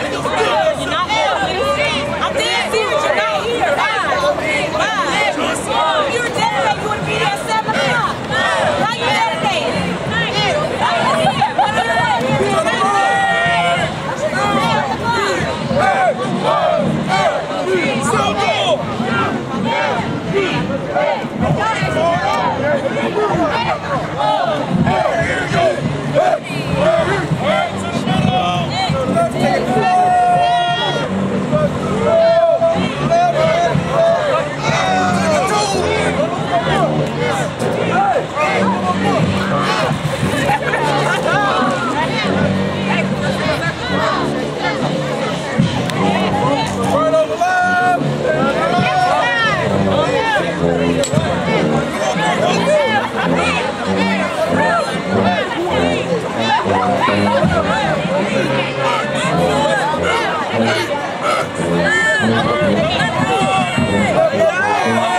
You're not here. I'm dead serious. You're not here. Why? You were dedicated. You would be there at 7 o'clock. Why you dedicated? Yeah.